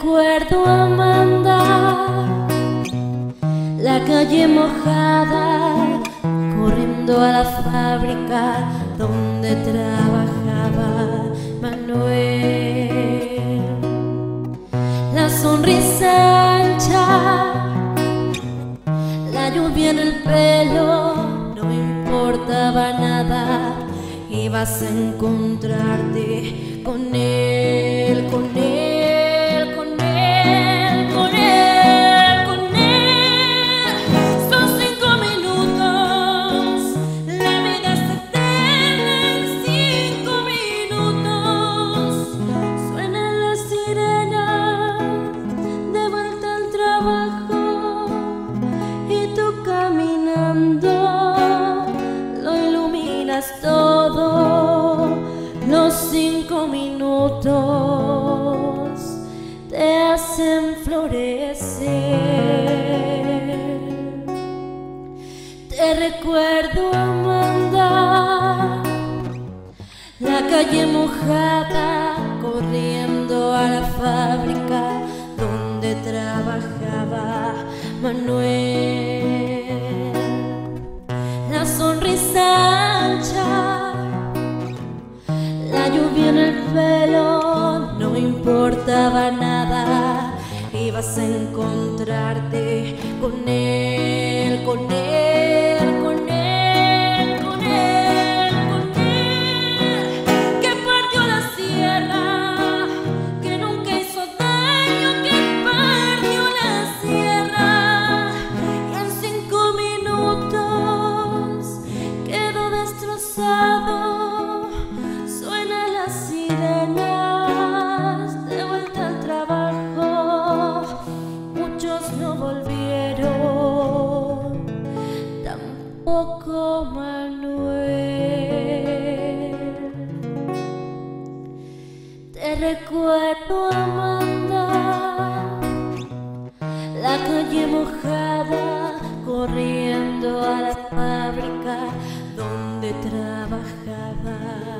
recuerdo, Amanda, la calle mojada, corriendo a la fábrica donde trabajaba Manuel. La sonrisa ancha, la lluvia en el pelo, no importaba nada, ibas a encontrarte con él, con él, con él, con él, con él. Son 5 minutos, la vida es eterna en 5 minutos. Suena la sirena de vuelta al trabajo y tú caminando lo iluminas todo. Los 5 minutos te hacen florecer. Te recuerdo, Amanda, la calle mojada, corriendo a la fábrica donde trabajaba Manuel. La sonrisa ancha, la lluvia en el pelo, no importaba nada, ibas a encontrarte con él, con él, con él, con él, con él. Que partió la sierra, que nunca hizo daño, que partió la sierra y en 5 minutos quedó destrozado. Las sirenas de vuelta al trabajo, muchos no volvieron, tampoco Manuel. Te recuerdo, Amanda, la calle mojada, corriendo a la fábrica donde trabajaba